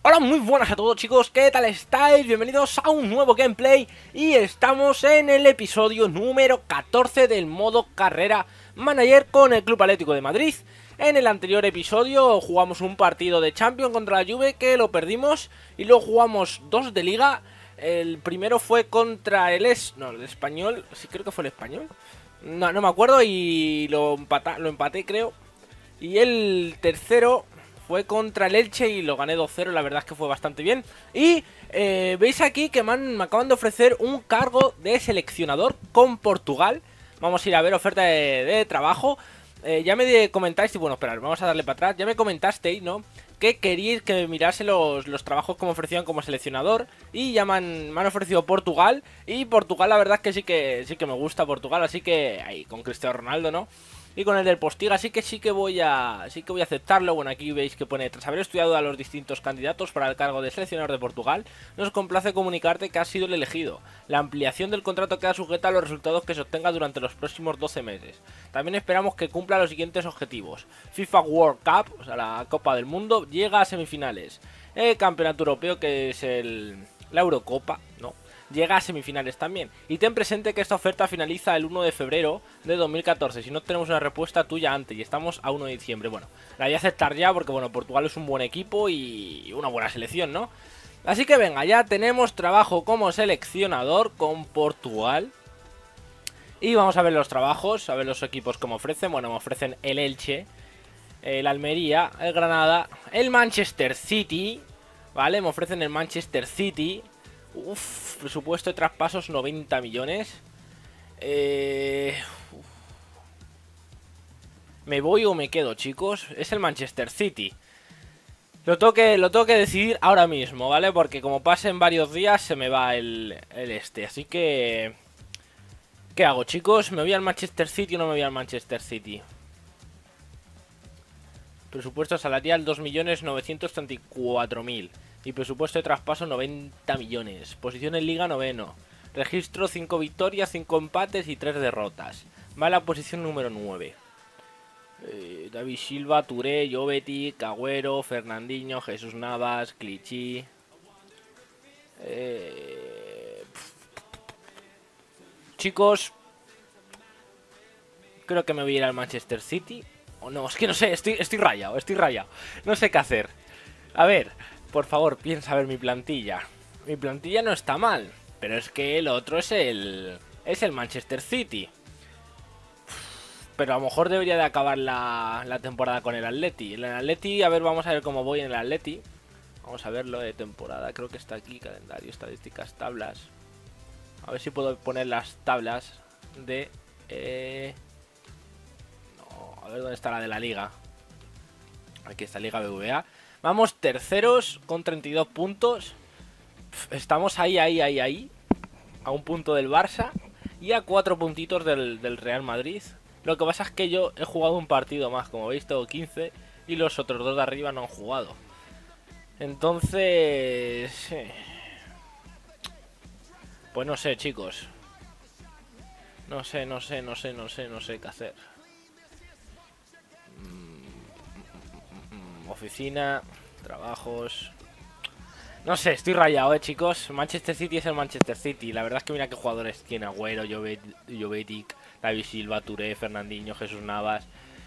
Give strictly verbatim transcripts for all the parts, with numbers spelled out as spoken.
Hola, muy buenas a todos chicos, ¿qué tal estáis? Bienvenidos a un nuevo gameplay y estamos en el episodio número catorce del modo Carrera Manager con el Club Atlético de Madrid. En el anterior episodio jugamos un partido de Champions contra la Juve que lo perdimos y luego jugamos dos de Liga. El primero fue contra el es... no, el Español, sí creo que fue el Español. No, no me acuerdo y lo, empata... lo empaté creo. Y el tercero fue contra el Elche y lo gané dos cero, la verdad es que fue bastante bien. Y eh, veis aquí que me, han, me acaban de ofrecer un cargo de seleccionador con Portugal. Vamos a ir a ver oferta de, de trabajo. Eh, ya me comentáis, y bueno, esperad, vamos a darle para atrás. Ya me comentasteis, ¿no? Que queríais que mirase los, los trabajos que me ofrecían como seleccionador. Y ya me han, me han ofrecido Portugal. Y Portugal la verdad es que sí que sí que me gusta Portugal. Así que ahí con Cristiano Ronaldo, ¿no? Y con el del Postiga, así que sí que voy a sí que voy a aceptarlo. Bueno, aquí veis que pone: tras haber estudiado a los distintos candidatos para el cargo de seleccionador de Portugal, nos complace comunicarte que has sido el elegido. La ampliación del contrato queda sujeta a los resultados que se obtenga durante los próximos doce meses. También esperamos que cumpla los siguientes objetivos: FIFA World Cup, o sea, la Copa del Mundo, llega a semifinales. El Campeonato Europeo, que es el la Eurocopa, ¿no? Llega a semifinales también. Y ten presente que esta oferta finaliza el uno de febrero de dos mil catorce. Si no tenemos una respuesta tuya antes y estamos a uno de diciembre. Bueno, la voy a aceptar ya porque, bueno, Portugal es un buen equipo y una buena selección, ¿no? Así que venga, ya tenemos trabajo como seleccionador con Portugal. Y vamos a ver los trabajos, a ver los equipos que me ofrecen. Bueno, me ofrecen el Elche, el Almería, el Granada, el Manchester City, ¿vale? Me ofrecen el Manchester City. Uff, presupuesto de traspasos noventa millones. Eh, ¿Me voy o me quedo, chicos? Es el Manchester City. Lo tengo que, lo tengo que decidir ahora mismo, ¿vale? Porque como pasen varios días se me va el, el este. Así que... ¿qué hago, chicos? ¿Me voy al Manchester City o no me voy al Manchester City? Presupuesto salarial dos millones novecientos treinta y cuatro mil. Y presupuesto de traspaso noventa millones. Posición en liga noveno. Registro cinco victorias, cinco empates y tres derrotas. Va a la posición número nueve. Eh, David Silva, Touré, Jovetic, Agüero, Fernandinho, Jesús Navas, Clichy. Eh... Chicos, creo que me voy a ir al Manchester City. O no, es que no sé, estoy, estoy rayado, estoy rayado. No sé qué hacer. A ver... por favor, piensa ver mi plantilla. Mi plantilla no está mal, pero es que el otro es el... es el Manchester City. Pero a lo mejor debería de acabar la, la temporada con el Atleti. El Atleti, a ver, vamos a ver cómo voy en el Atleti. Vamos a verlo de temporada, creo que está aquí, calendario, estadísticas, tablas. A ver si puedo poner las tablas de... Eh... No, a ver dónde está la de la liga. Aquí está Liga B B V A. Vamos terceros con treinta y dos puntos. Estamos ahí, ahí, ahí, ahí. A un punto del Barça. Y a cuatro puntitos del, del Real Madrid. Lo que pasa es que yo he jugado un partido más. Como veis, tengo quince. Y los otros dos de arriba no han jugado. Entonces... pues no sé, chicos. No sé, no sé, no sé, no sé, no sé qué hacer. Oficina, trabajos... no sé, estoy rayado, eh, chicos. Manchester City es el Manchester City. La verdad es que mira qué jugadores tiene: Agüero, Jovetic, David Silva, Touré, Fernandinho, Jesús Navas.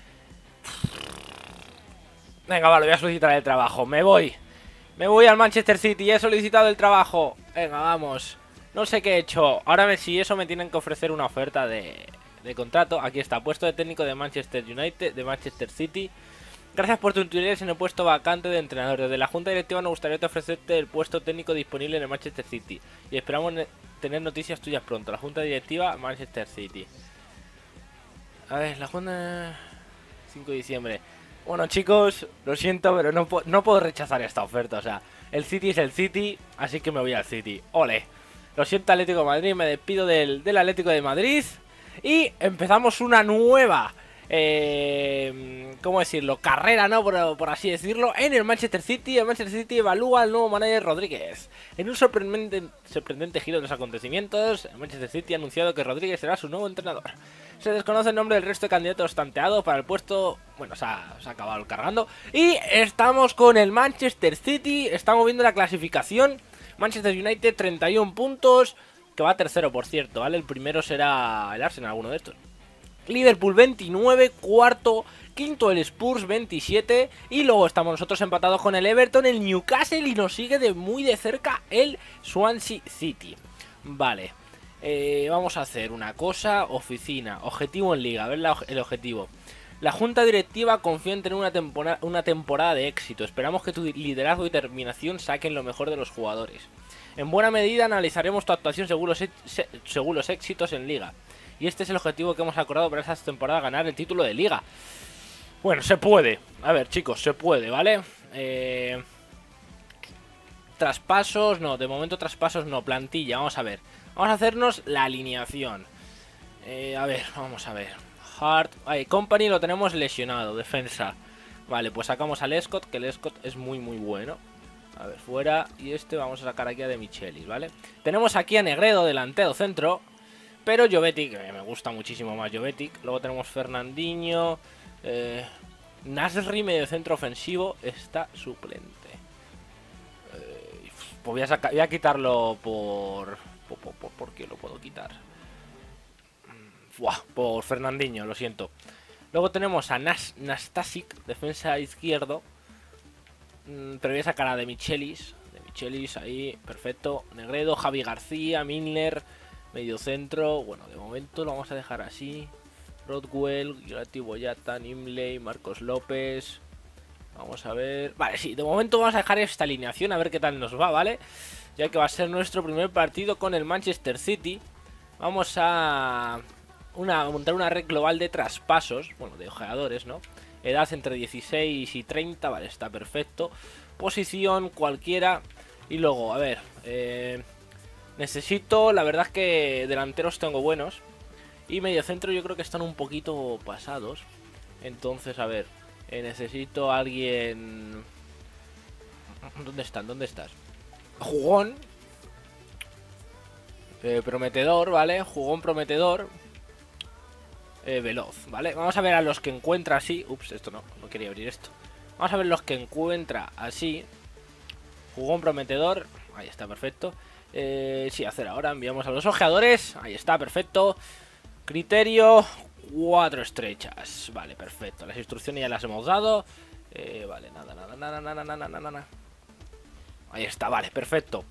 Venga, va, lo voy a solicitar el trabajo. Me voy. Me voy al Manchester City. He solicitado el trabajo. Venga, vamos. No sé qué he hecho. Ahora me, si eso me tienen que ofrecer una oferta de, de contrato. Aquí está, puesto de técnico de Manchester United, de Manchester City. Gracias por tu interés en el puesto vacante de entrenador. Desde la junta directiva nos gustaría ofrecerte el puesto técnico disponible en el Manchester City. Y esperamos tener noticias tuyas pronto. La junta directiva Manchester City. A ver, la junta... cinco de diciembre. Bueno, chicos, lo siento, pero no, no puedo rechazar esta oferta. O sea, el City es el City, así que me voy al City. ¡Ole! Lo siento, Atlético de Madrid, me despido del, del Atlético de Madrid. Y empezamos una nueva... eh, ¿cómo decirlo? Carrera, ¿no? Por, por así decirlo, en el Manchester City. El Manchester City evalúa al nuevo manager Rodríguez. En un sorprendente, sorprendente giro de los acontecimientos, el Manchester City ha anunciado que Rodríguez será su nuevo entrenador. Se desconoce el nombre del resto de candidatos tanteados para el puesto. Bueno, se ha, se ha acabado cargando. Y estamos con el Manchester City. Estamos viendo la clasificación. Manchester United treinta y uno puntos, que va tercero, por cierto, ¿vale? El primero será el Arsenal, alguno de estos. Liverpool veintinueve, cuarto, quinto el Spurs veintisiete. Y luego estamos nosotros empatados con el Everton, el Newcastle, y nos sigue de muy de cerca el Swansea City. Vale, eh, vamos a hacer una cosa. Oficina, objetivo en liga, a ver la, el objetivo. La junta directiva confía en tener una temporada, una temporada de éxito. Esperamos que tu liderazgo y determinación saquen lo mejor de los jugadores. En buena medida analizaremos tu actuación según los, según los éxitos en liga. Y este es el objetivo que hemos acordado para esta temporada, ganar el título de liga. Bueno, se puede. A ver, chicos, se puede, ¿vale? Eh... Traspasos, no, de momento traspasos no, plantilla, vamos a ver. Vamos a hacernos la alineación. Eh, a ver, vamos a ver. Hart, ay, Company lo tenemos lesionado, defensa. Vale, pues sacamos al Escott, que el Escott es muy muy bueno. A ver, fuera. Y este vamos a sacar aquí a De Michelis, ¿vale? Tenemos aquí a Negredo, delantero centro. Pero Jovetic, eh, me gusta muchísimo más Jovetic. Luego tenemos Fernandinho. Eh, Nasri, medio centro ofensivo, está suplente. Eh, pues voy a, sacar, voy a quitarlo por... Por, por, por... ¿Por qué lo puedo quitar? Buah, por Fernandinho, lo siento. Luego tenemos a Nas, Nastasic, defensa izquierdo. Mm, pero voy a sacar a De Michelis. De Michelis ahí, perfecto. Negredo, Javi García, Milner, medio centro. Bueno, de momento lo vamos a dejar así. Rodwell, Gilati Boyata, Nimley, Marcos López. Vamos a ver. Vale, sí, de momento vamos a dejar esta alineación a ver qué tal nos va, ¿vale? Ya que va a ser nuestro primer partido con el Manchester City. Vamos a... Una, montar una red global de traspasos, bueno, de jugadores, ¿no? Edad entre dieciséis y treinta, vale, está perfecto. Posición cualquiera. Y luego, a ver, eh, necesito, la verdad es que delanteros tengo buenos. Y mediocentro yo creo que están un poquito pasados. Entonces, a ver, eh, necesito a alguien... ¿Dónde están? ¿Dónde estás? Jugón. Eh, prometedor, ¿vale? Jugón prometedor. Eh, veloz, ¿vale? Vamos a ver a los que encuentra así. Ups, esto no, no quería abrir esto. Vamos a ver los que encuentra así. Jugón prometedor. Ahí está, perfecto. Eh, sí, hacer ahora. Enviamos a los ojeadores. Ahí está, perfecto. Criterio, cuatro estrechas. Vale, perfecto. Las instrucciones ya las hemos dado. Eh, vale, nada, nada, nada, nada, nada, nada, nada. Ahí está, vale, perfecto.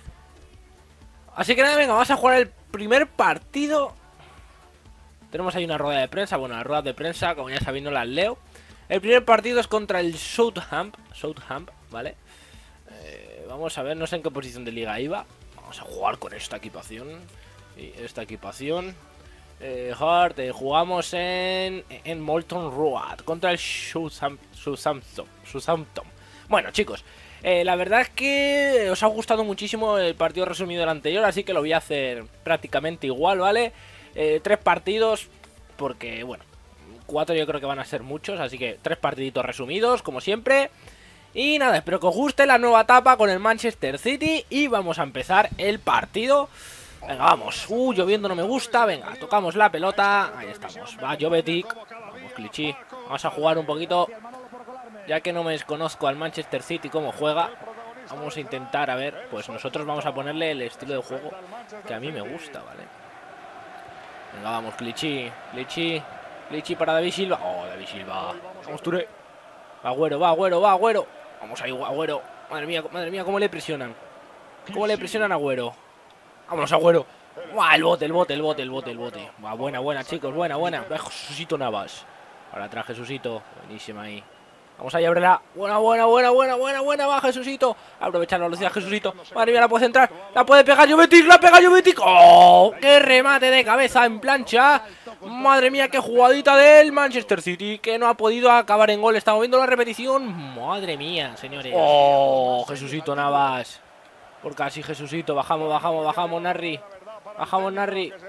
Así que nada, venga, vamos a jugar el primer partido. Tenemos ahí una rueda de prensa. Bueno, las ruedas de prensa, como ya sabéis, no las leo. El primer partido es contra el Southampton, Southampton, ¿vale? Eh, vamos a ver, no sé en qué posición de liga iba. Vamos a jugar con esta equipación. Y esta equipación. Eh, Hart, eh, jugamos en, en Molton Road contra el Southampton. Southampton. Bueno, chicos, eh, la verdad es que os ha gustado muchísimo el partido resumido del anterior, así que lo voy a hacer prácticamente igual, ¿vale? Eh, tres partidos, porque, bueno, cuatro yo creo que van a ser muchos, así que tres partiditos resumidos, como siempre. Y nada, espero que os guste la nueva etapa con el Manchester City y vamos a empezar el partido. Venga, vamos. Uh, lloviendo no me gusta. Venga, tocamos la pelota. Ahí estamos. Va, Jovetic. Vamos, Clichy. Vamos a jugar un poquito. Ya que no me desconozco al Manchester City cómo juega. Vamos a intentar, a ver. Pues nosotros vamos a ponerle el estilo de juego que a mí me gusta, ¿vale? Venga, vamos, Clichy. Clichy. Clichy para David Silva. Oh, David Silva. Vamos, Touré. Va, Agüero, va, Agüero, va, Agüero. Vamos ahí, Agüero. Madre mía, madre mía, cómo le presionan. Cómo le presionan a Agüero. Vámonos, Agüero. ¡Buah! El bote, el bote, el bote, el bote, el bote. ¡Buah! Buena, buena, chicos, buena, buena. Va, Jesucito Navas. Para atrás, Jesucito. Buenísima ahí. Vamos ahí, ábrela. Buena, buena, buena, buena, buena, buena. Va, Jesucito. Aprovechar la velocidad, Jesucito. Madre mía, la puede centrar. La puede pegar Jovetic. La pega Jovetic. ¡Oh! ¡Qué remate de cabeza en plancha! Madre mía, qué jugadita del Manchester City, que no ha podido acabar en gol. Estamos viendo la repetición. Madre mía, señores. ¡Oh! Jesucito Navas. Por casi, Jesucito. Bajamos, bajamos, bajamos, Narri. Bajamos, Narri.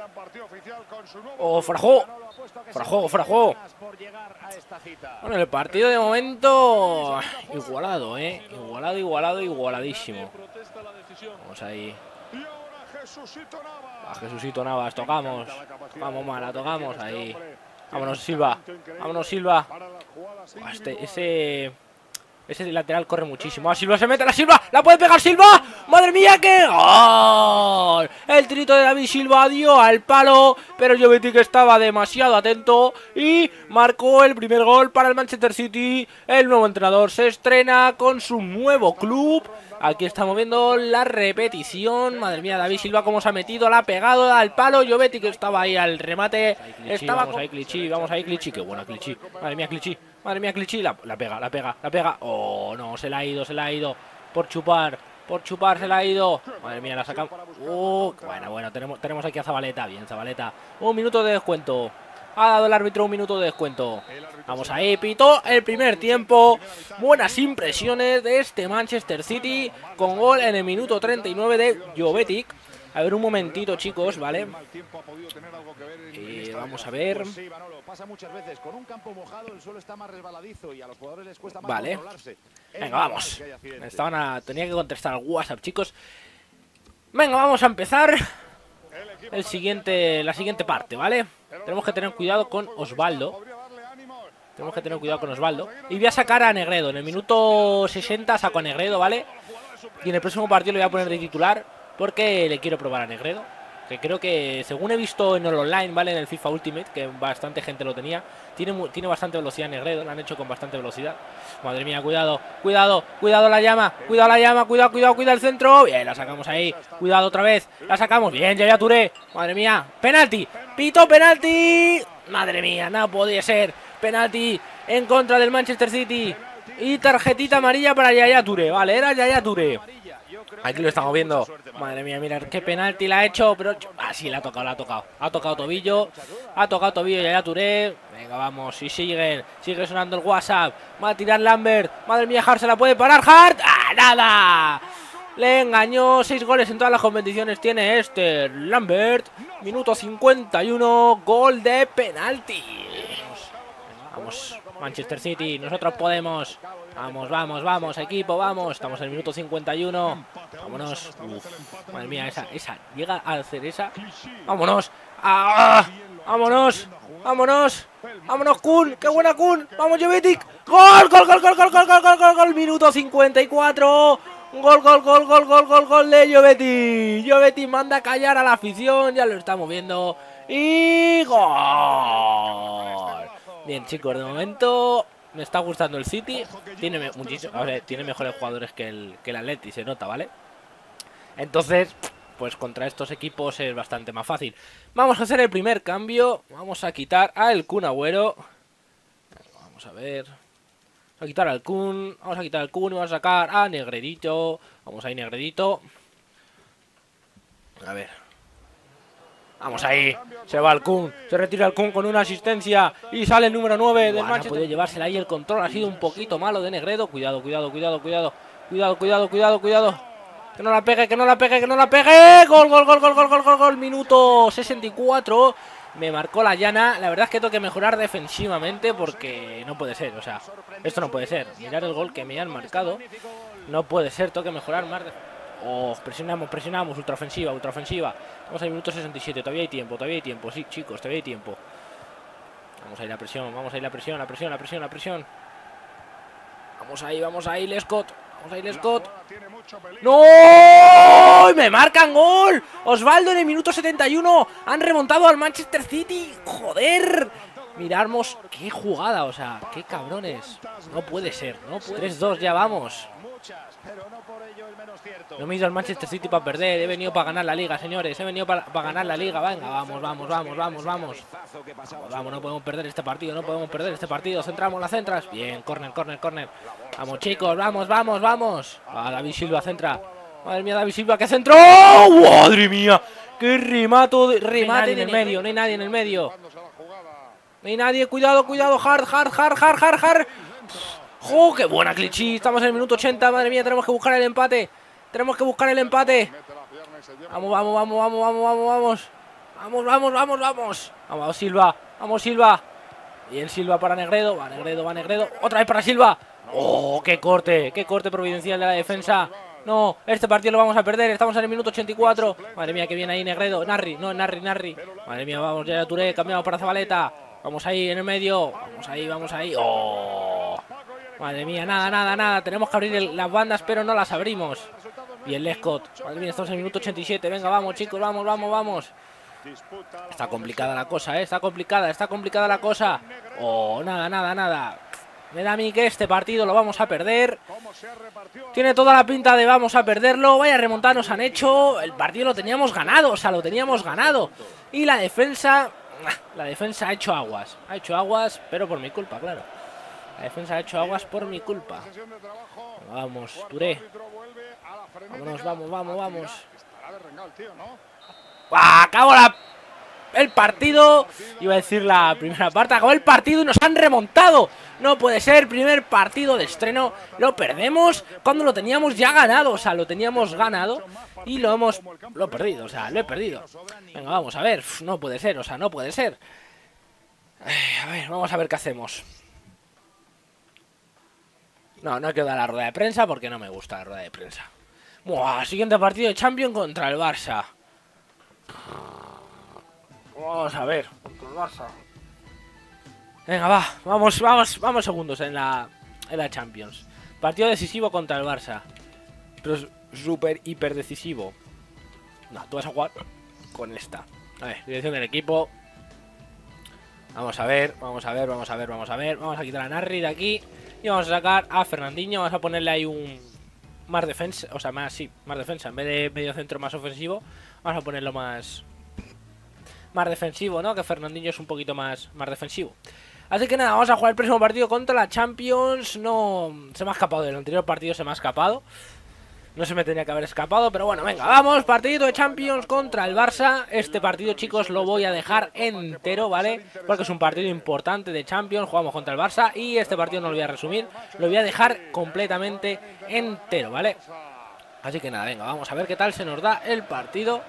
¡Oh, fuera juego! ¡Fuera juego, fuera juego! Bueno, el partido de momento igualado, ¿eh? Igualado, igualado, igualadísimo. Vamos ahí. A Jesucito Navas, tocamos. Vamos, mala, tocamos ahí. Vámonos, Silva. Vámonos, Silva. Este, ese... Ese lateral corre muchísimo. ¡Ah, Silva se mete! ¡La Silva! ¡La puede pegar Silva! ¡Madre mía, qué gol! El tirito de David Silva dio al palo, pero Jovetic estaba demasiado atento y marcó el primer gol para el Manchester City. El nuevo entrenador se estrena con su nuevo club. Aquí estamos viendo la repetición. Madre mía, David Silva cómo se ha metido, la ha pegado al palo. Jovetic estaba ahí al remate. Estaba vamos ahí, Clichy, vamos ahí, Clichy. Qué buena Clichy. Madre mía, Clichy. Madre mía, Clichy. La, la pega, la pega, la pega. Oh, no, se la ha ido, se la ha ido. Por chupar, por chupar se la ha ido. Madre mía, la sacamos. Uh, bueno, bueno, tenemos, tenemos aquí a Zabaleta. Bien, Zabaleta. Un minuto de descuento. Ha dado el árbitro un minuto de descuento. Vamos ahí, pito el primer tiempo. Buenas impresiones de este Manchester City con gol en el minuto treinta y nueve de Jovetic. A ver un momentito, chicos, ¿vale? Eh, vamos a ver. Vale. Venga, vamos. Estaban a... Tenía que contestar al WhatsApp, chicos. Venga, vamos a empezar el siguiente, la siguiente parte, ¿vale? Tenemos que tener cuidado con Osvaldo. Tenemos que tener cuidado con Osvaldo. Y voy a sacar a Negredo. En el minuto sesenta saco a Negredo, ¿vale? Y en el próximo partido lo voy a poner de titular porque le quiero probar a Negredo. Que creo que, según he visto en el online, ¿vale? En el FIFA Ultimate, que bastante gente lo tenía. Tiene, tiene bastante velocidad Negredo. Lo han hecho con bastante velocidad. Madre mía, cuidado, cuidado, cuidado la llama. Cuidado la llama, cuidado, cuidado, cuidado el centro. Bien, la sacamos ahí. Cuidado otra vez. La sacamos. Bien, Yaya Touré. Madre mía. Penalti. Pito, penalti. Madre mía, no podía ser. Penalti en contra del Manchester City. Y tarjetita amarilla para Yaya Touré. Vale, era Yaya Touré. Aquí lo estamos viendo. Madre mía, mira qué penalti la ha hecho. Pero... Ah, sí, la ha tocado, la ha tocado. Ha tocado tobillo. Ha tocado tobillo Yaya Touré. Venga, vamos. Y siguen. Sigue sonando el WhatsApp. Va a tirar Lambert. Madre mía, Hart se la puede parar. Hart. ¡Ah, nada! Le engañó. Seis goles en todas las competiciones tiene este Lambert. Minuto cincuenta y uno. Gol de penalti. Vamos, Manchester City. Nosotros podemos. Vamos, vamos, vamos, equipo, vamos. Estamos en el minuto cincuenta y uno. Vámonos. Uf, madre mía, esa, esa. Llega a hacer esa. Vámonos. ¡Ah! Vámonos. Vámonos. Vámonos, Kun. ¡Qué buena, Kun! Vamos, Jovetic. ¡Gol, gol, gol, gol, gol, gol, gol, gol, gol, gol! Minuto cincuenta y cuatro. Gol, gol, gol, gol, gol, gol, gol de Jovetic. Jovetic manda a callar a la afición. Ya lo estamos viendo. Y gol. Bien, chicos, de momento me está gustando el City. Tiene muchísimo, a ver, tiene mejores jugadores que el, que el Atleti, se nota, ¿vale? Entonces, pues contra estos equipos es bastante más fácil. Vamos a hacer el primer cambio. Vamos a quitar al Kun Agüero. Vamos a ver. Vamos a quitar al Kun. Vamos a quitar al Kun y vamos a sacar a Negredito. Vamos ahí, Negredito. A ver. Vamos ahí, se va el Kun, se retira el Kun con una asistencia y sale el número nueve del Manchester. Ha podido llevársela ahí, el control ha sido un poquito malo de Negredo. Cuidado, cuidado, cuidado, cuidado, cuidado, cuidado, cuidado, cuidado. Que no la pegue, que no la pegue, que no la pegue. Gol, gol, gol, gol, gol, gol, gol, gol. Minuto sesenta y cuatro. Me marcó la llana. La verdad es que tengo que mejorar defensivamente porque no puede ser, o sea, esto no puede ser. Mirar el gol que me han marcado. No puede ser, tengo que mejorar más de... Oh, presionamos, presionamos, ultraofensiva, ultraofensiva. Vamos al minuto sesenta y siete, todavía hay tiempo, todavía hay tiempo, sí, chicos, todavía hay tiempo. Vamos ahí la presión, vamos ahí la presión, la presión, la presión, la presión. Vamos ahí, vamos ahí, Lescott. Vamos ahí, Lescott. ¡No! ¡Me marcan gol! Osvaldo en el minuto setenta y uno. Han remontado al Manchester City. ¡Joder! Miramos qué jugada, o sea, qué cabrones. No puede ser, no puede. tres dos, ya vamos. No me he ido al Manchester City para perder, he venido para ganar la liga, señores. He venido para, para ganar la liga, venga, vamos, vamos, vamos, vamos, vamos. Vamos, vamos, no podemos perder este partido, no podemos perder este partido. Centramos las centras. Bien, córner, córner, córner. Vamos, chicos, vamos, vamos, vamos. Ah, David Silva centra. Madre mía, David Silva, que centró. ¡Oh, madre mía! ¡Qué remato de, remate no en el medio! No hay nadie en el medio. No hay nadie, cuidado, cuidado, hard, hard, hard, hard, hard, hard. ¡Oh, qué buena Clichy! Estamos en el minuto ochenta, madre mía, tenemos que buscar el empate. Tenemos que buscar el empate. Vamos, vamos, vamos, vamos, vamos, vamos, vamos. Vamos, vamos, vamos, vamos. Vamos, Silva. Vamos, Silva. Bien, Silva para Negredo. Va Negredo, va Negredo. Otra vez para Silva. Oh, qué corte. Qué corte providencial de la defensa. No, este partido lo vamos a perder. Estamos en el minuto ochenta y cuatro. Madre mía, que viene ahí Negredo. Narri, no, Narri, Narri. Madre mía, vamos, ya Touré. Cambiamos para Zabaleta. Vamos ahí en el medio. Vamos ahí, vamos ahí. Oh. Madre mía, nada, nada, nada. Tenemos que abrir el, las bandas, pero no las abrimos. Bien, Lescott. Madre mía, estamos en el minuto ochenta y siete. Venga, vamos, chicos, vamos, vamos, vamos. Está complicada la cosa, ¿eh? Está complicada, está complicada la cosa. Oh, nada, nada, nada. Me da a mí que este partido lo vamos a perder. Tiene toda la pinta de vamos a perderlo. Vaya remontada nos han hecho. El partido lo teníamos ganado, o sea, lo teníamos ganado. Y la defensa... La defensa ha hecho aguas. Ha hecho aguas, pero por mi culpa, claro. La defensa ha hecho aguas por mi culpa. Vamos, Touré. Vámonos, vamos, vamos, vamos. ¡Ah! Acabó la... el partido. Iba a decir la primera parte. Acabó el partido y nos han remontado. No puede ser. Primer partido de estreno. Lo perdemos cuando lo teníamos ya ganado. O sea, lo teníamos ganado y lo hemos... Lo he perdido. O sea, lo he perdido. Venga, vamos a ver. Uf, no puede ser. O sea, no puede ser. A ver, vamos a ver qué hacemos. No, no quiero dar la rueda de prensa porque no me gusta la rueda de prensa. Buah, siguiente partido de Champions contra el Barça. Vamos a ver, contra el Barça. Venga, va, vamos, vamos, vamos segundos en la, en la Champions. Partido decisivo contra el Barça. Pero es súper, hiper decisivo. No, tú vas a jugar con esta. A ver, dirección del equipo. Vamos a ver, vamos a ver, vamos a ver, vamos a ver. Vamos a quitar a Narri de aquí. Y vamos a sacar a Fernandinho. Vamos a ponerle ahí un... más defensa, o sea, más, sí, más defensa. En vez de medio centro más ofensivo, vamos a ponerlo más... más defensivo, ¿no? Que Fernandinho es un poquito más, más defensivo. Así que nada, vamos a jugar el próximo partido contra la Champions. No... se me ha escapado del anterior partido, se me ha escapado. No se me tenía que haber escapado, pero bueno, venga, vamos. Partido de Champions contra el Barça. Este partido, chicos, lo voy a dejar entero, ¿vale? Porque es un partido importante de Champions. Jugamos contra el Barça y este partido no lo voy a resumir. Lo voy a dejar completamente entero, ¿vale? Así que nada, venga, vamos a ver qué tal se nos da el partido.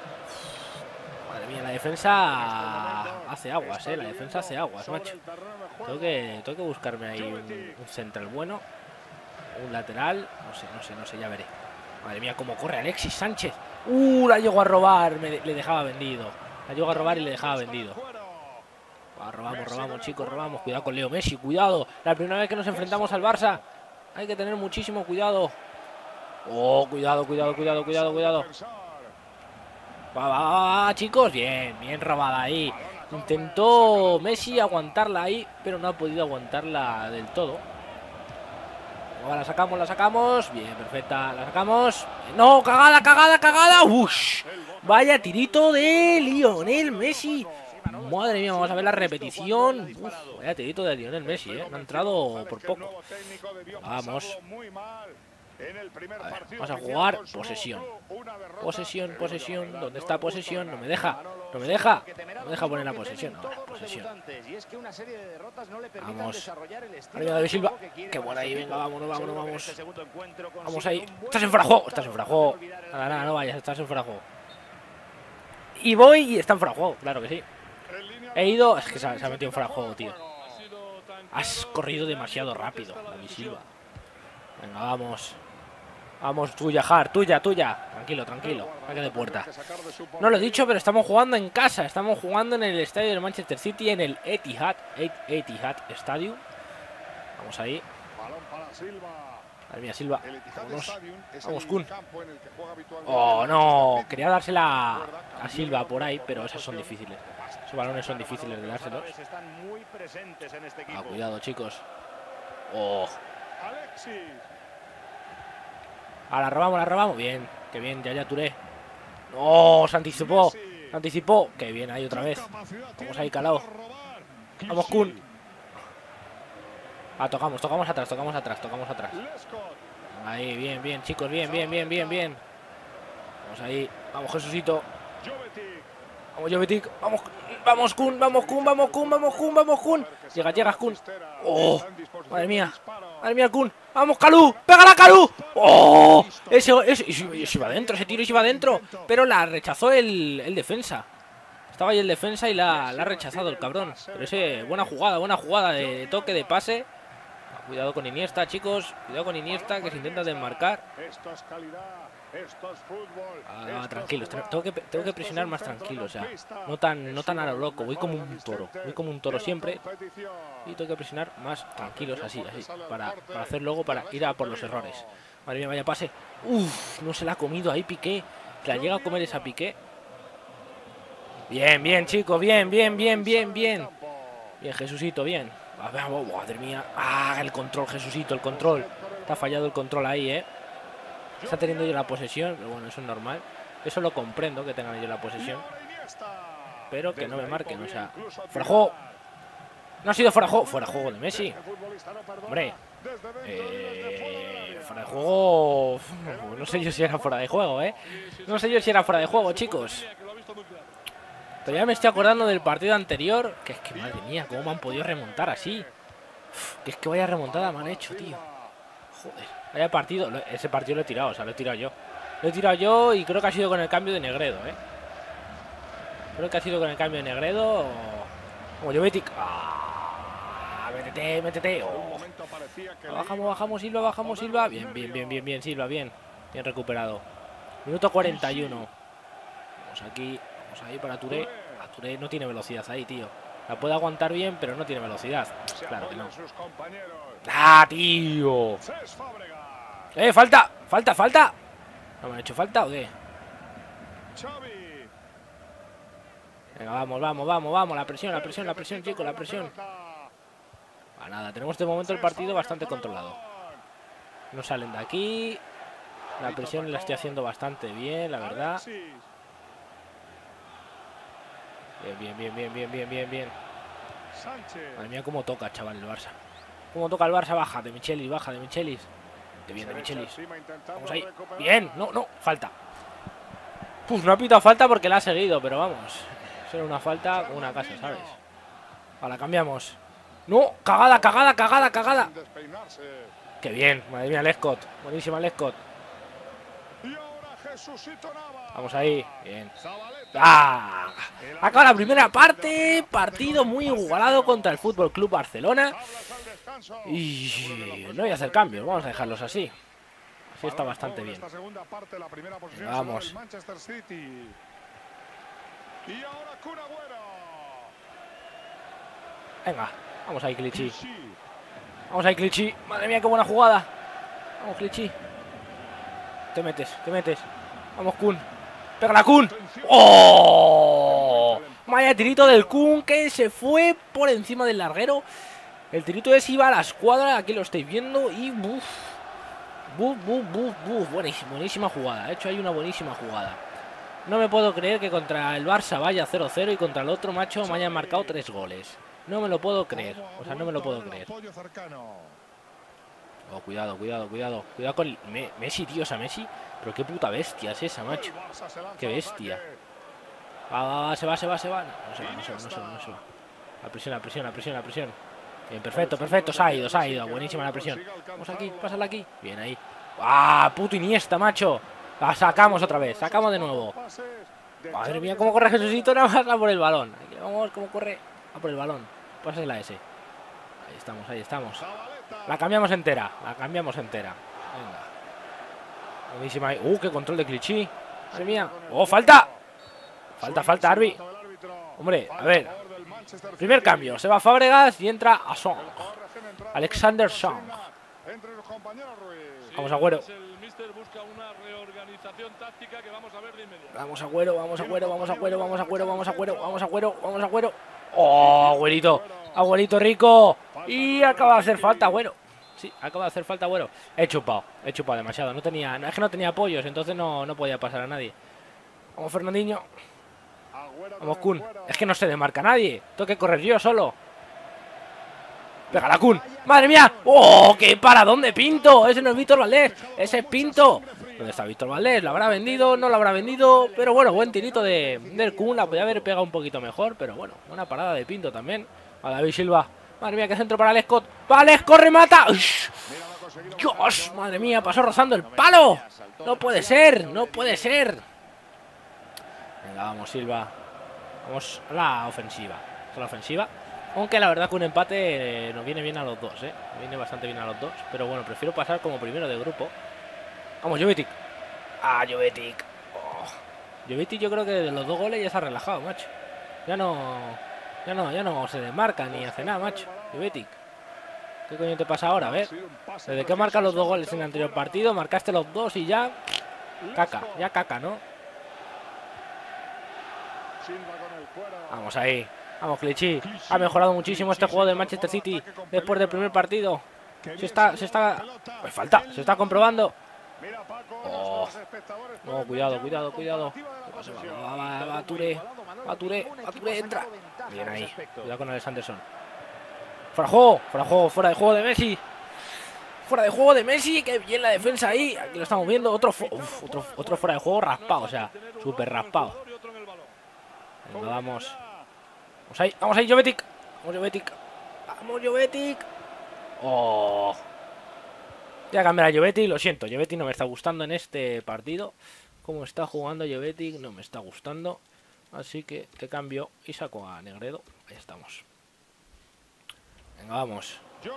Madre mía, la defensa hace aguas, ¿eh? La defensa hace aguas, macho. Tengo que, tengo que buscarme ahí un, un central bueno. Un lateral, no sé, no sé, no sé, ya veré. Madre mía, cómo corre Alexis Sánchez. Uh, la llegó a robar, me, le dejaba vendido. La llegó a robar y le dejaba vendido. Ah, robamos, robamos, chicos, robamos. Cuidado con Leo Messi, cuidado. La primera vez que nos enfrentamos al Barça. Hay que tener muchísimo cuidado. Oh, cuidado, cuidado, cuidado, cuidado, cuidado. Va, va, va, va, chicos, bien, bien robada ahí. Intentó Messi aguantarla ahí, pero no ha podido aguantarla del todo. Ahora la sacamos, la sacamos. Bien, perfecta, la sacamos. No, cagada, cagada, cagada. Ush, vaya tirito de Lionel Messi. Madre mía, vamos a ver la repetición. Uf, vaya tirito de Lionel Messi, eh. No ha entrado por poco. Vamos. A ver, vamos a jugar posesión. Posesión, posesión. ¿Dónde está posesión? No me deja. No me deja. No me deja poner la posesión. Ahora, posesión. Vamos. Arriba David Silva. Qué buena ahí. Venga, vámonos, vámonos, vamos. Vamos ahí. Estás en fuera de juego. Estás en fuera de juego. Nada, nada, no vayas. Estás en fuera de juego. Y voy y está en fuera de juego. Claro que sí. He ido. Es que se ha, se ha metido en fuera de juego, tío. Has corrido demasiado rápido, David Silva. Venga, vamos. Vamos, tuya, Har, tuya, tuya. Tranquilo, tranquilo. Saque de puerta. No lo he dicho, pero estamos jugando en casa. Estamos jugando en el estadio del Manchester City, en el Etihad, Etihad Stadium. Vamos ahí. Madre mía, Silva. Vamos, vamos, Kun. Oh, no. Quería dársela a Silva por ahí, pero esas son difíciles. Esos balones son difíciles de dárselos. Ah, cuidado, chicos. Oh. Ahora la robamos, la robamos. Bien, qué bien, ya ya Touré. No, se anticipó. Se anticipó. Qué bien, ahí otra vez. Vamos ahí, calado. Vamos, Kun. Ah, tocamos, tocamos atrás, tocamos atrás, tocamos atrás. Ahí, bien, bien, chicos, bien, bien, bien, bien, bien. Vamos ahí. Vamos, Jesucito. Vamos, Jovetic. Vamos, vamos, Kun, vamos, Kun, vamos, Kun, vamos, Kun, vamos, Kun. Llega, llegas, Kun. Oh, madre mía. Madre mía, Kun. Vamos, Kalou. ¡Pégala, Kalou! ¡Oh! Ese, ese, ese, ese iba adentro, ese tiro se iba adentro. Pero la rechazó el, el defensa. Estaba ahí el defensa y la, la ha rechazado el cabrón. Pero ese, buena jugada, buena jugada de toque, de pase. Cuidado con Iniesta, chicos. Cuidado con Iniesta, que se intenta desmarcar. Ah, tranquilos. Tengo que, tengo que presionar más tranquilo. O sea, no tan, no tan a lo loco. Voy como un toro. Voy como un toro siempre. Y tengo que presionar más tranquilos, así, así. Para, para hacer luego, para ir a por los errores. Madre mía, vaya pase. Uf, no se la ha comido ahí Piqué. La llega a comer esa Piqué. Bien, bien, chicos. Bien, bien, bien, bien, bien. Bien, Jesucito, bien. Oh, madre mía. Ah, el control, Jesucito, el control. Está fallado el control ahí, eh. Está teniendo yo la posesión, pero bueno, eso es normal. Eso lo comprendo, que tengan ellos la posesión. Pero que no me marquen, o sea. Fuera de juego. No ha sido fuera de juego. Fuera de juego de Messi. Hombre. Eh, fuera de juego. No sé yo si era fuera de juego, eh. No sé yo si era fuera de juego, chicos. Todavía me estoy acordando del partido anterior. Que es que, madre mía, cómo me han podido remontar así. Uf, que es que vaya remontada me han hecho, tío. Joder, vaya partido. Ese partido lo he tirado, o sea, lo he tirado yo. Lo he tirado yo y creo que ha sido con el cambio de Negredo, eh. Creo que ha sido con el cambio de Negredo. Como yo Betic. Ah, métete, métete. Oh. Bajamos, bajamos, Silva, bajamos, Silva. Bien, bien, bien, bien, bien, Silva, bien. Bien recuperado. Minuto cuarenta y uno. Vamos aquí. Vamos ahí para Touré. A Touré no tiene velocidad ahí, tío. La puede aguantar bien, pero no tiene velocidad. Claro que no. ¡Ah, tío! ¡Eh, falta! ¡Falta, falta! ¿No me han hecho falta o qué? Venga, vamos, vamos, vamos, vamos. La presión, la presión, la presión, chicos, la presión. Ah, nada, tenemos de momento el partido bastante controlado. No salen de aquí. La presión la estoy haciendo bastante bien, la verdad. Bien, bien, bien, bien, bien, bien, bien. Madre mía, cómo toca, chaval, el Barça. Cómo toca el Barça, baja de Michelis, baja de Michelis. Qué bien de Michelis. Vamos ahí. Bien, no, no, falta. Pues no ha pitado falta porque la ha seguido, pero vamos. Eso era una falta con una casa, ¿sabes? Ahora cambiamos. No, cagada, cagada, cagada, cagada. Qué bien, madre mía, Lescott. Buenísima Lescott. Vamos ahí, bien. ¡Ah! Acaba la primera parte. Partido muy igualado contra el Fútbol Club Barcelona. Y no voy a hacer cambios, vamos a dejarlos así. Así está bastante bien. Vamos. Venga, vamos ahí, Clichy. Vamos ahí, Clichy. Madre mía, qué buena jugada. Vamos, Clichy. Te metes, te metes. Vamos, Kun. ¡Pégala, Kun! ¡Oh! Vaya tirito del Kun que se fue por encima del larguero. El tirito ese iba a la escuadra. Aquí lo estáis viendo. Y buf. Buf, buf, buf, buf. Buenísima, buenísima jugada. He hecho ahí una buenísima jugada. No me puedo creer que contra el Barça vaya cero cero y contra el otro macho me hayan marcado tres goles. No me lo puedo creer. O sea, no me lo puedo creer. Oh, cuidado, cuidado, cuidado. Cuidado con Me Messi, tío, esa Messi. Pero qué puta bestia es esa, macho. Qué bestia. Va, va, va, se va, se va, se va. No se va, no se va, no se va, no se va. La presión, la presión, la presión, la presión. Bien, perfecto, perfecto. Se ha ido, se ha ido. Buenísima la presión. Vamos aquí, pásala aquí. Bien ahí. ¡Ah, puto Iniesta, macho! La sacamos otra vez, sacamos de nuevo. Madre mía, cómo corre Jesucito, nada más a por el balón. Aquí vamos, cómo corre a por el balón. Pásela ese. Ahí estamos, ahí estamos. La cambiamos entera, la cambiamos entera. Venga. Buenísima ahí. Uh, qué control de Clichy. Madre mía. Oh, falta. Falta, falta, Arbi. Hombre, a ver. Primer cambio. Se va Fábregas y entra a Song. Alexander Song. Vamos, Agüero. Vamos, Agüero, vamos, Agüero, vamos, Agüero, vamos, Agüero, vamos, Agüero, vamos, Agüero, vamos, Agüero. Oh, Agüerito. Agüerito rico. Y acaba de hacer falta, Agüero. Sí, acaba de hacer falta, Agüero. He chupado, he chupado demasiado. No tenía, no, es que no tenía apoyos, entonces no, no podía pasar a nadie. Vamos, Fernandinho. Vamos, Kun. Es que no se desmarca a nadie. Tengo que correr yo solo. Pégala, Kun. ¡Madre mía! ¡Oh, qué paradón de Pinto! Ese no es Víctor Valdés, ese es Pinto. ¿Dónde está Víctor Valdés? ¿La habrá vendido? No la habrá vendido. Pero bueno, buen tirito de, del Kun. La podía haber pegado un poquito mejor. Pero bueno, buena parada de Pinto también. A David Silva. Madre mía, qué centro para Lescott. ¡Vales, corre, mata! ¡Dios! Madre mía, pasó rozando el palo. No puede ser, no puede ser. Venga, vamos, Silva. Vamos a la ofensiva. A la ofensiva. Aunque la verdad que un empate eh, nos viene bien a los dos, ¿eh? Nos viene bastante bien a los dos. Pero bueno, prefiero pasar como primero de grupo. Vamos, Jovetic. Ah, Jovetic. Oh. Jovetic yo creo que de los dos goles ya se ha relajado, macho. Ya no... Ya no, ya no se desmarca ni hace nada, macho. Jovetic. ¿Qué coño te pasa ahora? A ver. Desde que marcas los dos goles en el anterior partido, marcaste los dos y ya... Caca, ya caca, ¿no? Vamos ahí. Vamos, Clichy. Ha mejorado muchísimo este juego del Manchester City después del primer partido. Se está... Se está... Pues falta. Se está comprobando. Oh. No, cuidado, cuidado, cuidado. Va, va, va, Touré. Va, Touré. Va, Touré, entra. Bien ahí. Cuidado con Alexanderson. Fuera de juego. Fuera de juego. Fuera de juego de Messi. Fuera de juego de Messi. Qué bien la defensa ahí. Aquí lo estamos viendo. Otro, uf, otro, otro fuera de juego raspado. O sea, súper raspado. Venga, vamos. Vamos ahí. Vamos ahí, Jovetic. Vamos, Jovetic. Vamos, Jovetic. Oh. Voy a cambiar a Jovetic. Lo siento, Jovetic no me está gustando en este partido. Como está jugando Jovetic, no me está gustando. Así que te cambio y saco a Negredo. Ahí estamos. Venga, vamos.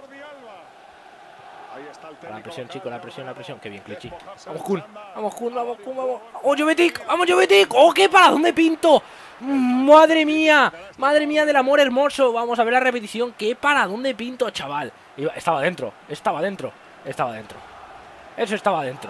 La presión, chicos, la presión, la presión. Qué bien, Clichy. Vamos, Kun. Vamos, Kun, vamos, Kun, vamos. ¡Oh, Jovetic! ¡Vamos, Jovetic! ¡Oh, qué para dónde pinto! ¡Madre mía! ¡Madre mía del amor hermoso! Vamos a ver la repetición. ¡Qué para dónde pinto, chaval! Estaba dentro, estaba dentro, estaba dentro. Eso estaba dentro.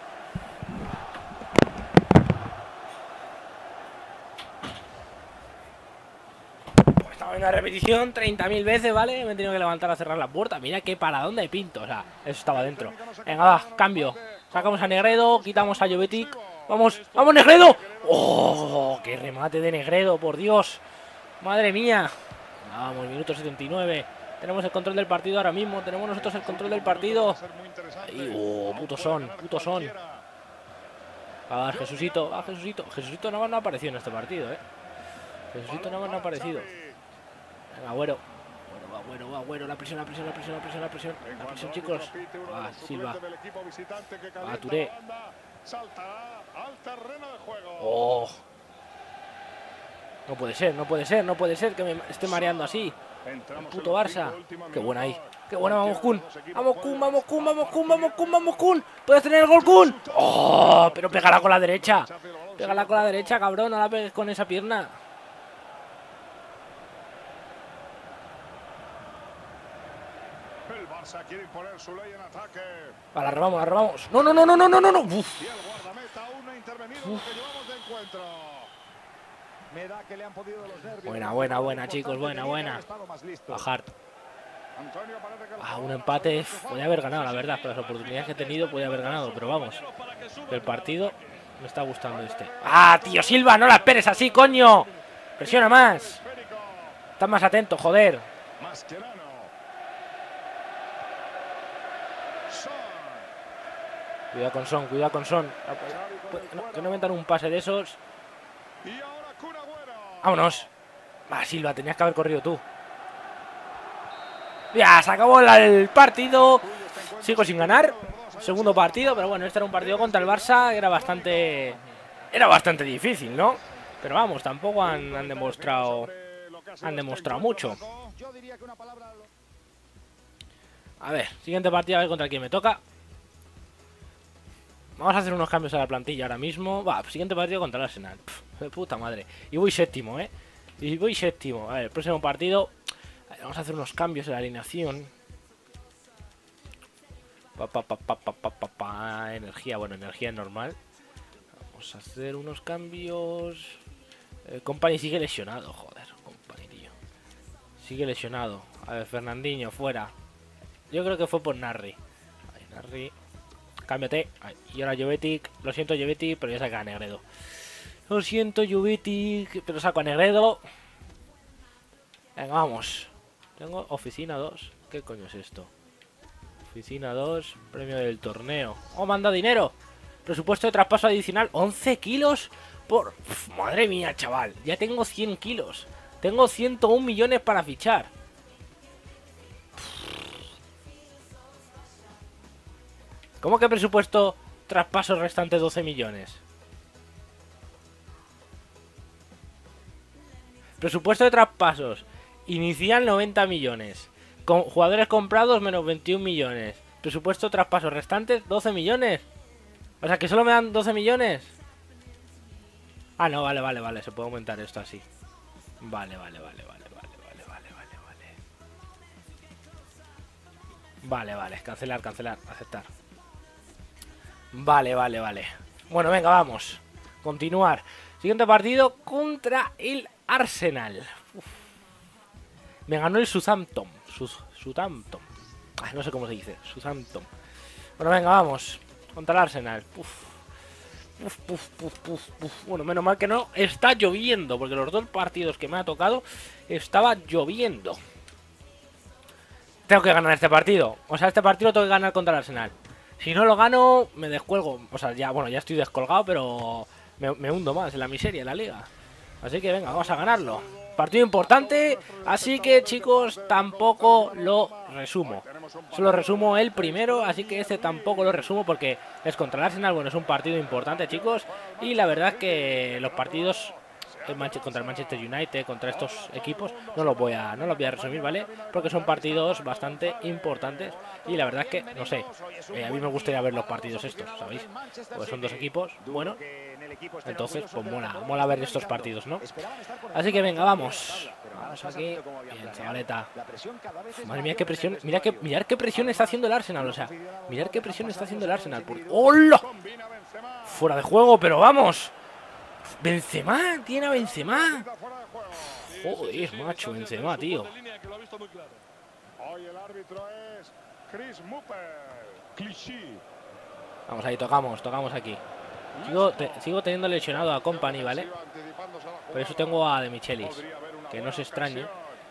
Estaba en la repetición treinta mil veces, ¿vale? Me he tenido que levantar a cerrar la puerta. Mira qué para dónde pinto. O sea, eso estaba dentro. Venga, va, cambio. Sacamos a Negredo, quitamos a Jovetic. Vamos, vamos, Negredo. ¡Oh! ¡Qué remate de Negredo, por Dios! ¡Madre mía! Vamos, minuto setenta y nueve. Tenemos el control del partido ahora mismo. Tenemos nosotros el control del partido. Ahí, ¡oh! Puto son, puto son. Va, Jesucito, va, Jesucito. Jesucito nada más no ha aparecido en este partido, ¿eh? Jesucito nada más no ha aparecido. Venga, Agüero. Bueno, va, Agüero, va, Agüero. La presión, la presión, la presión, la presión, la presión. La presión, chicos. Va, Silva. Va, Touré. Oh. No puede ser, no puede ser, no puede ser que me esté mareando así. El puto Barça. Qué buena ahí. Qué buena, vamos, Kun. Vamos, Kun, vamos, Kun, vamos, Kun, vamos, Kun, vamos, Kun. Puedes tener el gol, Kun. Oh, pero pégala con la derecha. Pégala con la derecha, cabrón. No la pegues con esa pierna. Va, la robamos, la robamos. No, no, no, no, no, no, no, no. Uf. Uf. Buena, buena, buena, chicos, buena, buena. Bajar. Ah, un empate. Podría haber ganado, la verdad. Por las oportunidades que he tenido, podría haber ganado. Pero vamos, el partido me está gustando este. ¡Ah, tío Silva! ¡No la esperes así, coño! Presiona más. Estás más atento, joder. Cuidado con Son, cuidado con Son. No, que no metan un pase de esos. Vámonos. Va, Silva, tenías que haber corrido tú. Ya, se acabó el partido. Sigo sin ganar. Segundo partido, pero bueno, este era un partido contra el Barça. Era bastante... Era bastante difícil, ¿no? Pero vamos, tampoco han, han demostrado... Han demostrado mucho. A ver, siguiente partido, a ver contra quién me toca. Vamos a hacer unos cambios a la plantilla ahora mismo. Va, siguiente partido contra el Arsenal. Pff, de puta madre. Y voy séptimo, ¿eh? Y voy séptimo. A ver, el próximo partido... A ver, vamos a hacer unos cambios en la alineación. Pa, pa, pa, pa, pa, pa, pa, pa. Energía, bueno, energía normal. Vamos a hacer unos cambios... Eh, Company sigue lesionado, joder. Company, tío. Sigue lesionado. A ver, Fernandinho, fuera. Yo creo que fue por Narri. Ahí, Narri... Cámbiate. Ay, y ahora Jovetic. Lo siento, Jovetic, pero ya saca a Negredo. Lo siento, Jovetic, pero saco a Negredo. Venga, vamos. Tengo oficina dos. ¿Qué coño es esto? Oficina dos. Premio del torneo. ¡Oh, manda dinero! Presupuesto de traspaso adicional. once kilos por... Uf, madre mía, chaval. Ya tengo cien kilos. Tengo ciento un millones para fichar. ¿Cómo que presupuesto traspaso restante doce millones? Presupuesto de traspasos. Inicial noventa millones. Con jugadores comprados menos veintiún millones. Presupuesto de traspasos restantes doce millones. O sea que solo me dan doce millones. Ah, no, vale, vale, vale. Se puede aumentar esto así. Vale, vale, vale, vale, vale, vale, vale, vale, vale. Vale, vale. Cancelar, cancelar, aceptar. Vale, vale, vale. Bueno, venga, vamos. Continuar. Siguiente partido contra el Arsenal. Uf. Me ganó el Southampton. Southampton. Ay, no sé cómo se dice. Southampton. Bueno, venga, vamos. Contra el Arsenal. Uf. Uf, uf, uf, uf, uf. Bueno, menos mal que no está lloviendo, porque los dos partidos que me ha tocado estaba lloviendo. Tengo que ganar este partido. O sea, este partido tengo que ganar contra el Arsenal. Si no lo gano, me descuelgo. O sea, ya, bueno, ya estoy descolgado, pero me, me hundo más en la miseria, en la liga. Así que venga, vamos a ganarlo. Partido importante, así que chicos, tampoco lo resumo. Solo resumo el primero, así que este tampoco lo resumo porque es contra el Arsenal. Bueno, es un partido importante, chicos. Y la verdad es que los partidos contra el Manchester United, contra estos equipos, no los voy a, no los voy a resumir, ¿vale? Porque son partidos bastante importantes. Y la verdad es que, no sé, eh, a mí me gustaría ver los partidos estos, ¿sabéis? Pues son dos equipos, bueno. Entonces, pues mola, mola ver estos partidos, ¿no? Así que venga, vamos. Vamos aquí. Bien, chavaleta. Uf, madre mía, qué presión. Mira que, mirad qué presión está haciendo el Arsenal, o sea. Mirad qué presión está haciendo el Arsenal. Por... ¡Hola! Fuera de juego, pero vamos. Benzema, tiene a Benzema. Joder, macho, Benzema, tío. Vamos ahí, tocamos, tocamos aquí. Sigo, te, sigo teniendo lesionado a Company, ¿vale? Por eso tengo a De Michelis. Que no se extrañe.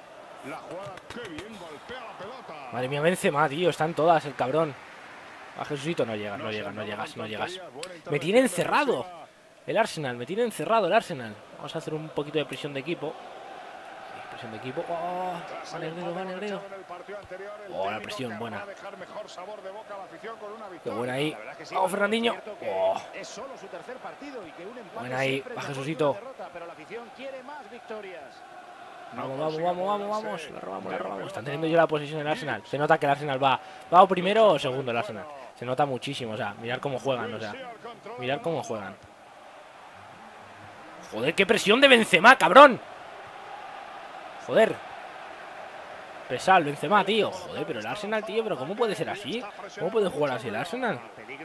Madre mía, Benzema, tío. Están todas, el cabrón. A Jesucito no llegas, no llegas, no llegas, no llegas. Me tiene encerrado el Arsenal, me tiene encerrado el Arsenal. Vamos a hacer un poquito de presión de equipo. Presión de equipo. Oh, va Negredo, va Negredo. Oh, la presión, buena. Qué buena ahí. Vamos, Fernandinho. Oh. Buena ahí, va Jesucito. Vamos, vamos, vamos, vamos, vamos. La robamos, la robamos. Están teniendo yo la posesión del Arsenal. Se nota que el Arsenal va. ¿Va o primero o segundo el Arsenal? Se nota muchísimo, o sea, mirar cómo juegan, o sea. Mirar cómo juegan. Joder, qué presión de Benzema, cabrón. Joder. Pesado, Benzema, tío. Joder, pero el Arsenal, tío, pero ¿cómo puede ser así? ¿Cómo puede jugar así el Arsenal?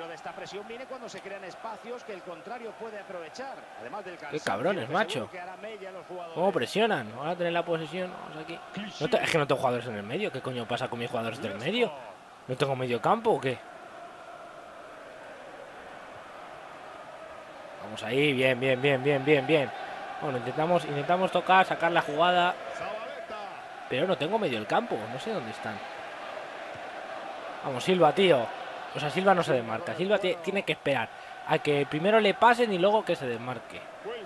Qué cabrones, macho. ¿Cómo presionan? Van a tener la posesión. Vamos aquí. No te... Es que no tengo jugadores en el medio. ¿Qué coño pasa con mis jugadores del medio? ¿No tengo medio campo o qué? Vamos ahí, bien, bien, bien, bien, bien, bien. Bueno, intentamos, intentamos tocar, sacar la jugada. Pero no tengo medio el campo, no sé dónde están. Vamos, Silva, tío. O sea, Silva no se desmarca. Silva tiene que esperar a que primero le pasen y luego que se desmarque.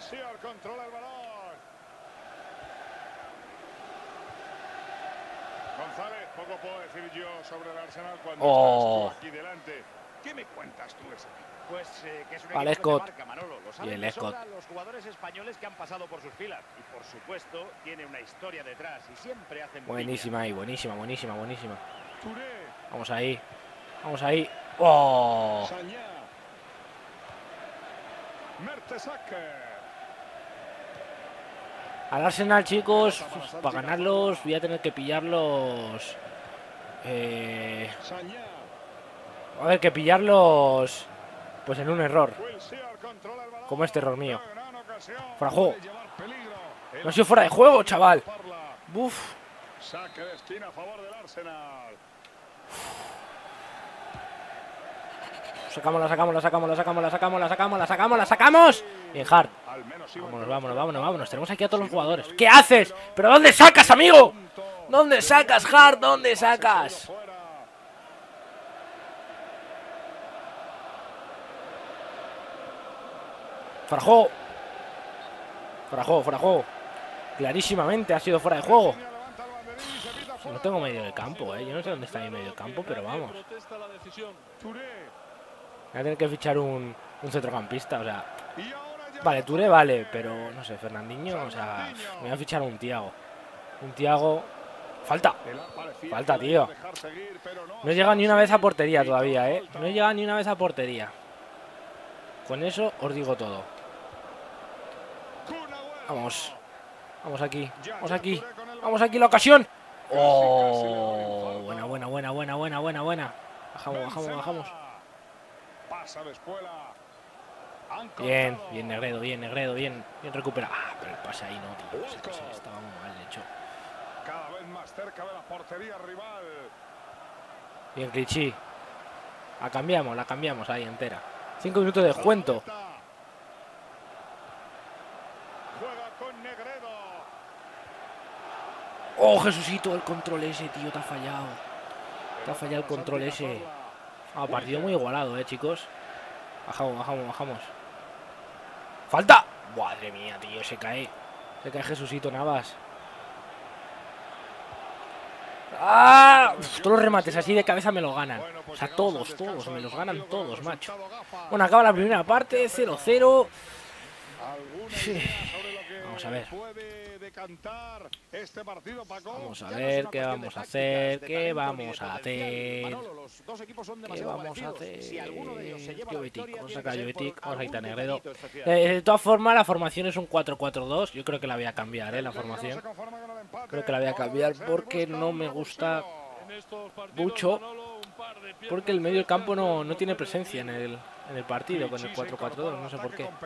González, poco puedo decir yo sobre el Arsenal cuando oh. estás tú aquí delante. ¿Qué me cuentas tú de ese equipo? Pues eh, que es un vale, equipo Scott. de marca, Manolo. Lo Y saben el de Scott. sobra los jugadores españoles que han pasado por sus filas. Y por supuesto, tiene una historia detrás y siempre hacen buenísima ahí, buenísima, buenísima, buenísima. Touré. Vamos ahí. Vamos ahí. ¡Oh! Sañá. Mertesacker. Al Arsenal, chicos, para ganarlos voy a tener que pillarlos. Eh... Sañá. A ver, que pillarlos. Pues en un error. Wilshere controla el balón. Como este error mío. Gran ocasión. Fuera de juego. Puede llevar peligro. No ha sido fuera de juego, chaval. Uf. Saque de esquina a favor del Arsenal. Sacamos, la sacamos, la sacamos, la sacamos, la sacamos, la sacamos, la sacamos, la sacamos. Bien, Hart. Vámonos, vámonos, vámonos, vámonos. Tenemos aquí a todos los jugadores. ¿Qué haces? ¿Pero dónde sacas, amigo? ¿Dónde sacas, Hart? ¿Dónde sacas? Fuera de juego. Fuera de juego, fuera de juego. Clarísimamente ha sido fuera de juego. No tengo medio de campo, eh. Yo no sé dónde está mi medio de campo, pero vamos. Voy a tener que fichar un, un centrocampista, o sea. Vale, Touré vale, pero no sé, Fernandinho, o sea, me voy a fichar a un Thiago. Un Thiago... Falta. Falta, tío. No he llegado ni una vez a portería todavía, ¿eh? No he llegado ni una vez a portería. Con eso os digo todo. Vamos. Vamos aquí. Vamos aquí. Vamos aquí la ocasión. Oh, buena, buena, buena, buena, buena, buena, buena. Bajamos, bajamos, bajamos. Bien, bien Negredo, bien Negredo, bien, bien recuperado. Ah, pero el pase ahí no, tío. Ese pase estaba muy mal hecho. Cada vez más cerca de la portería rival. Bien, Clichy. La cambiamos, la cambiamos ahí entera. Cinco minutos de descuento. Juega con Negredo. Oh, Jesucito, el control ese, tío, te ha fallado. Te ha fallado el control ese. Ah, partido muy igualado, eh, chicos. Bajamos, bajamos, bajamos. ¡Falta! Madre mía, tío, se cae. Se cae Jesucito Navas. ¡Ah! Uf, todos los remates así de cabeza me lo ganan. O sea, todos, todos, me los ganan todos, macho. Bueno, acaba la primera parte, cero cero. Sí. Vamos a ver. Vamos a ver qué vamos a hacer, qué vamos a hacer. ¿Qué vamos a hacer? Jovetic, vamos a sacar a Jovetic, vamos a quitar Negredo. Eh, de todas formas, la formación es un cuatro cuatro dos. Yo creo que la voy a cambiar, eh, la formación. Creo que la voy a cambiar porque no me gusta mucho. Porque el medio del campo no, no tiene presencia en el, en el partido con el cuatro cuatro dos, no sé por qué.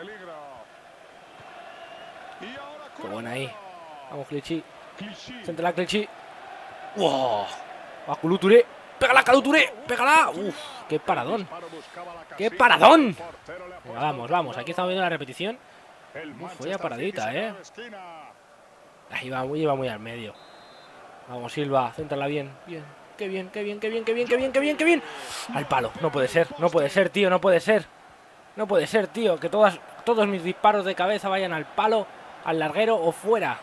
Qué buena ahí. Vamos, Clichy. Centra la Clichy. ¡Wow! Va Kulu Touré. ¡Pégala, Kulu Touré! ¡Pégala! ¡Uf! ¡Qué paradón! ¡Qué paradón! Venga, vamos, vamos. Aquí estamos viendo la repetición. Uf, vaya paradita, ¿eh? Ahí va, muy, iba muy al medio. Vamos, Silva. Céntrala bien. Bien. Qué bien, qué bien, qué bien, qué bien, qué bien, qué bien, qué bien. Al palo. No puede ser, no puede ser, tío. No puede ser. No puede ser, tío. Que todas, todos mis disparos de cabeza vayan al palo, al larguero o fuera.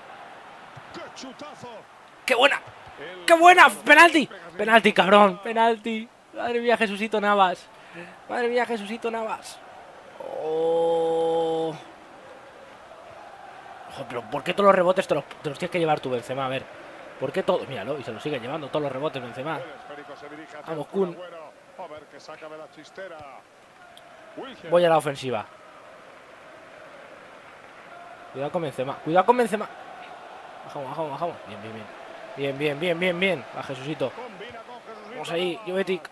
¡Qué buena! ¡Qué buena! ¡Penalti! ¡Penalti, cabrón! ¡Penalti! Madre mía, Jesucito Navas. Madre mía, Jesucito Navas. Oh. Joder, pero ¿por qué todos los rebotes te los, te los tienes que llevar tú, Benzema? A ver. ¿Por qué todo? Míralo, y se lo sigue llevando todos los rebotes, Benzema. Vamos, Kun. Voy a la ofensiva. Cuidado con Benzema. Cuidado con Benzema. Bajamos, bajamos, bajamos. Bien, bien, bien. Bien, bien, bien, bien, bien. Va, Jesucito. Vamos ahí, Jovetic.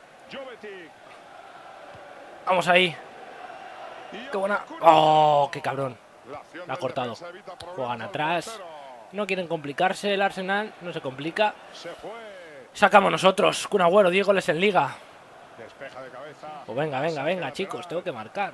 Vamos ahí. Qué buena. Oh, qué cabrón. La ha cortado. Juegan atrás. No quieren complicarse. El Arsenal no se complica. Sacamos nosotros. Kun Agüero, diez goles en liga. Pues venga, venga, venga, chicos. Tengo que marcar.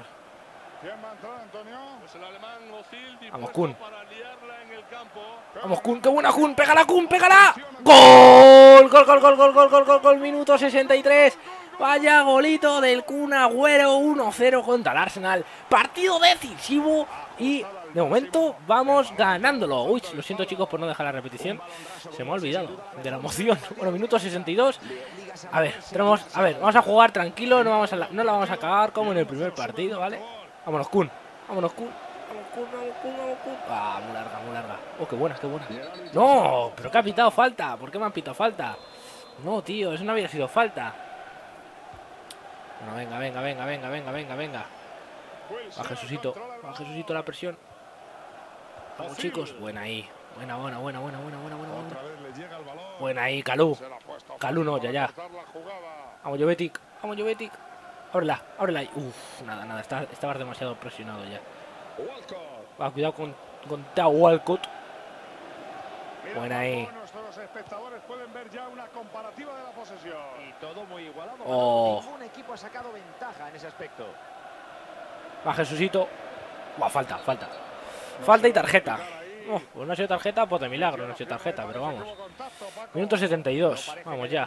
Vamos, Kun. Vamos, Kun. ¡Qué buena, Kun! ¡Pégala, Kun! ¡Pégala! ¡Gol! ¡Gol, gol, gol, gol, gol, gol, gol, gol! Minuto sesenta y tres. Vaya golito del Kun Agüero. uno cero contra el Arsenal. Partido decisivo. Y de momento vamos ganándolo. Uy, lo siento, chicos, por no dejar la repetición. Se me ha olvidado de la emoción. Bueno, minuto sesenta y dos. A ver, tenemos... A ver, vamos a jugar tranquilo. No, vamos a la, no la vamos a cagar como en el primer partido, ¿vale? Vámonos, Kun. Vámonos, Kun. Vamos, Kun, vamos, Kun, vamos, Kun. Ah, muy larga, muy larga. Oh, qué buena, qué buena. No, pero que ha pitado falta. ¿Por qué me han pitado falta? No, tío, eso no había sido falta. Bueno, venga, venga, venga, venga, venga, venga, venga. Va Jesucito. Va Jesucito la presión. Vamos, chicos. Buena ahí. Buena, buena, buena, buena, buena, buena, buena. Buena ahí, Kalú. Kalú no, ya, ya. Vamos, Jovetic. Vamos, Jovetic. Ábrela, ábrela ahí. Uf, nada, nada. Está, estabas demasiado presionado ya. Va, cuidado con, con Theo Walcott. Buena ahí. Nuestros espectadores pueden ver ya una comparativa de la posesión. Y todo muy igualado. Oh. Ningún equipo ha sacado ventaja en ese aspecto. Va, Jesucito. Buah, falta, falta. Falta y tarjeta. Oh, pues no ha sido tarjeta, pues de milagro no ha sido tarjeta, pero vamos. Minuto setenta y dos. Vamos ya.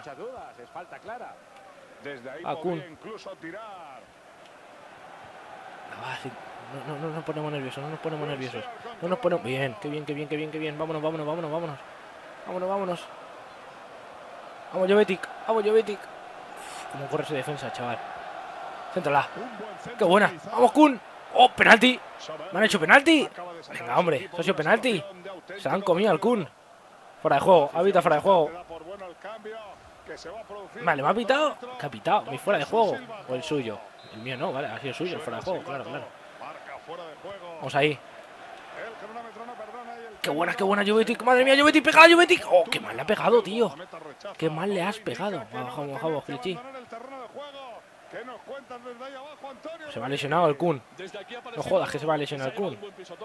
A Kun. Ah, sí. No, no, no nos ponemos nerviosos, no nos ponemos nerviosos. No nos ponemos... Bien, qué bien, qué bien, qué bien, qué bien. Vámonos, vámonos, vámonos, vámonos. Vámonos, vámonos. Vamos, Jovetic. Vamos, Jovetic. Cómo corre su defensa, chaval. Céntrala. Qué buena. Vamos, Kun. ¡Oh, penalti! ¿Me han hecho penalti? Venga, hombre, eso ha sido penalti. Se han comido al Kun. Fuera de juego, ha pitado fuera de juego. Vale, ¿me ha pitado? ¿Qué ha pitado? ¿Mi fuera de juego? ¿O el suyo? El mío no, vale, ha sido el suyo, el fuera de juego, claro, claro. Vamos ahí. Qué buena, qué buena Jovetic. Madre mía, Jovetic, pegada, Jovetic. Oh, qué mal le ha pegado, tío. Qué mal le has pegado. Bajamos, bajamos, Clichy. Se me ha lesionado el Kun. No jodas que se va a lesionar el Kun.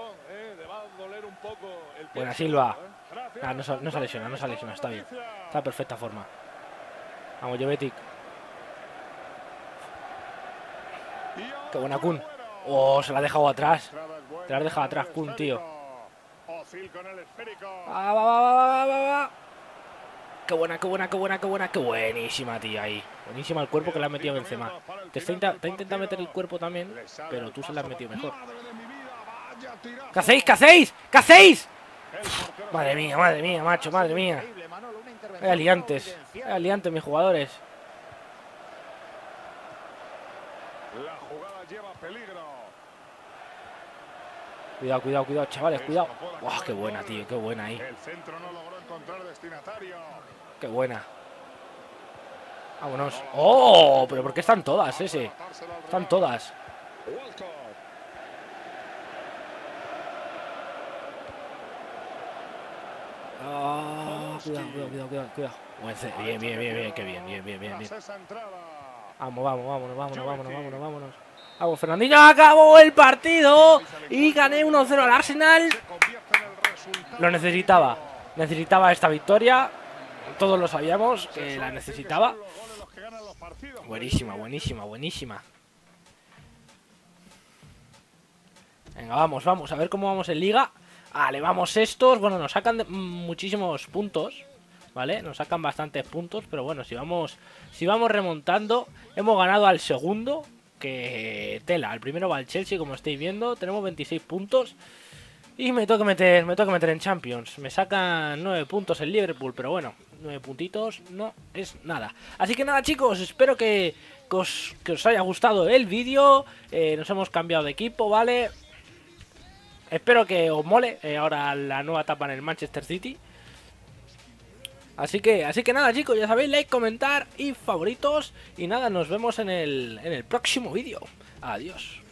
Buena Silva. Ah, no, no se ha lesionado, no se ha lesionado, está bien. Está en perfecta forma. Vamos, Jovetic. Qué buena Kun. Oh, se la ha dejado atrás. Te la has dejado atrás, Kun, tío. Va, va, va, va, va, va. Qué buena, qué buena, qué buena, qué buena. Qué buenísima, tío, ahí. Buenísima el cuerpo que le ha metido Benzema. Te está, te ha intentado meter el cuerpo también, pero tú se la has metido mejor. ¿Qué hacéis? ¿Qué hacéis? ¿Qué hacéis? Madre mía, madre mía, macho, madre mía. Hay aliantes. Hay aliantes, mis jugadores. La jugada lleva peligro. Cuidado, cuidado, cuidado, chavales, cuidado. ¡Wow! ¡Qué buena, tío! ¡Qué buena ahí! El centro no logró encontrar destinatario. ¡Qué buena! Vámonos. ¡Oh! ¿Pero por qué están todas ese? Están todas. Oh, cuidado, cuidado, cuidado, cuidado, cuidado. Bien, bien, bien, bien, qué bien, bien, bien, bien, bien. Vamos, vamos, vámonos, vámonos, vámonos, vámonos, vámonos. Vamos, Fernandinho, acabó el partido y gané uno cero al Arsenal. Lo necesitaba, necesitaba esta victoria. Todos lo sabíamos que la necesitaba. Buenísima, buenísima, buenísima. Venga, vamos, vamos, a ver cómo vamos en Liga. Vale, vamos estos. Bueno, nos sacan de, muchísimos puntos, ¿vale? Nos sacan bastantes puntos, pero bueno, si vamos, si vamos remontando, hemos ganado al segundo. Que tela, el primero va al Chelsea, como estáis viendo. Tenemos veintiséis puntos. Y me toca meter, me toca meter en Champions. Me sacan nueve puntos el Liverpool, pero bueno, nueve puntitos no es nada. Así que nada, chicos, espero que, que, os, que os haya gustado el vídeo. eh, Nos hemos cambiado de equipo, ¿vale? Espero que os mole eh, ahora la nueva etapa en el Manchester City. Así que, así que nada, chicos, ya sabéis, like, comentar y favoritos. Y nada, nos vemos en el, en el próximo vídeo. Adiós.